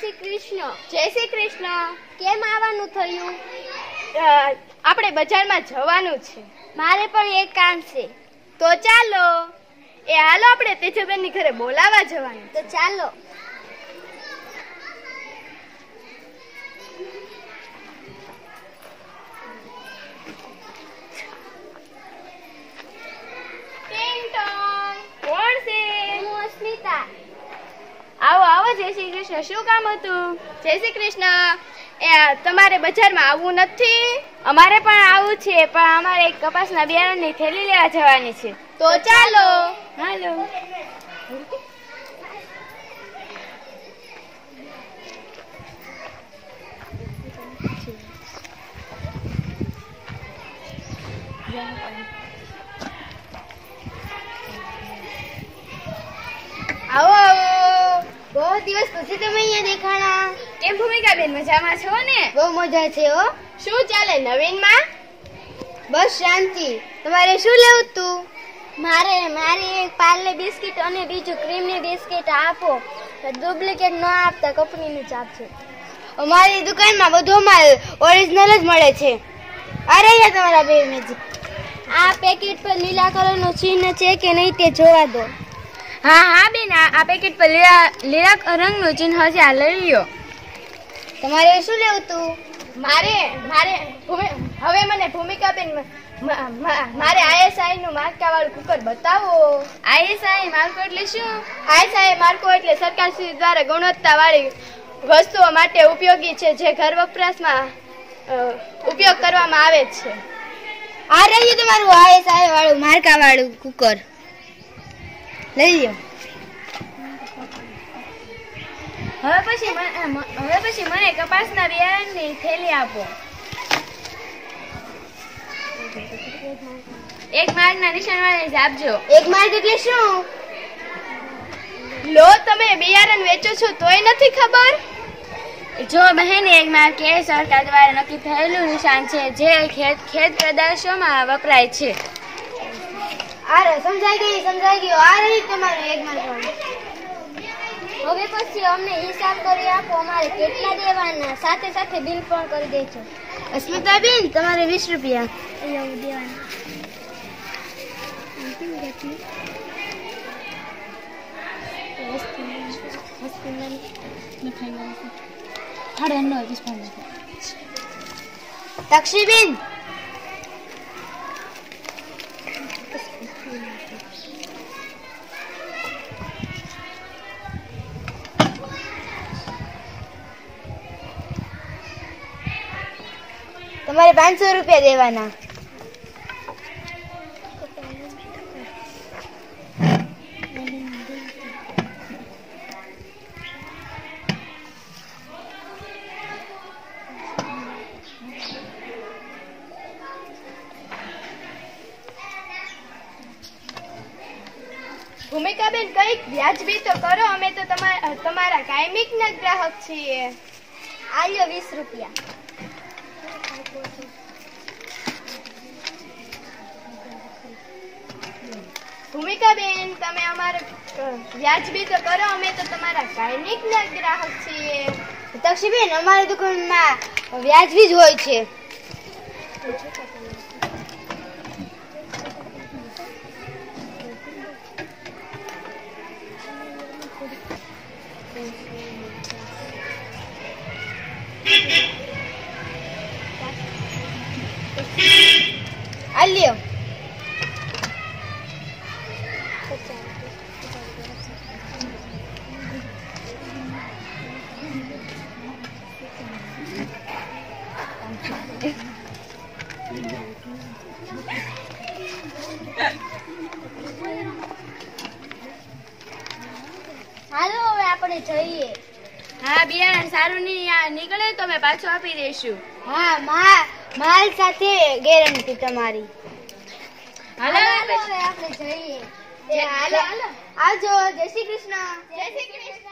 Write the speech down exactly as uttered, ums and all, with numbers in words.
શ્રી કૃષ્ણ. જય શ્રી કૃષ્ણ. કેમ આવવાનું થયું? આપણે બજારમાં જવાનું છે. મારે પણ એક કામ છે. તો ચાલો. એ હાલો આપણે તેજબેનની ઘરે બોલાવા જવાનું. તો ચાલો. કોણ છે? હું અસ્મિતા. આવો આવો. જય શ્રી કૃષ્ણ. શું કામ હતું? જય શ્રી કૃષ્ણ. એ તમારે બજારમાં આવવું નથી? અમારે પણ આવવું છે, પણ અમારે કપાસના બિયારણની થેલી લેવા જવાની છે. તો ચાલો. હાલો. આવો આવો. બહુ દિવસ પછી તમે અહીંયા દેખાણા. કેમ ભૂમિકાબેન, મજામાં છો ને? બહુ મજા છે હો. શું ચાલે નવીનમાં? બસ શાંતિ. તમારે શું લેવું તું? મારે મારે એક પાર્લે બિસ્કિટ અને બીજું ક્રીમની બિસ્કિટ આપો. ડુપ્લિકેટ ન આપતા, કંપનીની ચાપ છે. અમારી દુકાનમાં બધો માલ ઓરિજિનલ જ મળે છે. આ રહ્યા તમારા બે મેજિક. આ પેકેટ પર લીલા કલરનું ચિહ્ન છે કે નહીં તે જોવા દો. હા હા બેન, આ પેકેટ પર લીલા લીલા રંગનું ચિહ્ન છે, આ લઈ લ્યો. તમારે શું લેવું તું? મારે મારે હવે મને ભૂમિકાબેન મારે આઈએસઆઈ નું માર્કા વાળું કુકર બતાવો. આઈએસઆઈ માર્કો એટલે શું? આઈએસઆઈ માર્કો એટલે સરકારશ્રી દ્વારા ગુણવત્તા વાળી વસ્તુઓ માટે ઉપયોગી છે, જે ઘર વપરાશમાં ઉપયોગ કરવામાં આવે છે. આ રહ્યું તમારું આઈએસઆઈ વાળું માર્કા વાળું કુકર, લઈ લ્યો. હવે પછી હવે પછી મને કપાસના બિયારણની થેલી આપો. એક માર્કના નિશાન વાળી જ આપજો. એક માર્ક એટલે શું? લો, તમે બિયારણ વેચો છો તોય નથી ખબર? જો બહેન, એક માર્ક એ સરકાર દ્વારા નક્કી થયેલું નિશાન છે, જે ખેત ખેત પેદાશોમાં વપરાય છે. આ સમજાઈ ગઈ સમજાઈ ગયો. આ રહી તમારું એક માર્ક વાળું. હવે પછી અમને હિસાબ કરી આપો, અમારે કેટલા દેવાના, સાથે સાથે બિલ પણ કરી દેજો. અસ્મિતા બેન, તમારે વીસ રૂપિયા દેવાના. તક્ષીબેન, તમારે પાંચસો રૂપિયા દેવાના. ભૂમિકાબેન, કઈક વ્યાજબી તો કરો. અમે તો તમારા કાયમિક ના ગ્રાહક છીએ. આલ્યો વીસ રૂપિયા. ભૂમિકાબેન, તમે અમારે વ્યાજબી તો કરો. અમે તો તમારા કાયમિક ના ગ્રાહક છીએ. તક્ષીબેન, અમારી દુકાનમાં વ્યાજબી જ હોય છે. આલ્યો. હાલો, હવે આપણે જઈએ. હા, બિયારણ સારું નહીં નીકળે તો અમે પાછું આપી દઈશું. હા, માલ સાથે ગેરંટી તમારી. હાલો, હવે આપણે જઈએ. આવજો. જય શ્રી કૃષ્ણ. જય શ્રી કૃષ્ણ.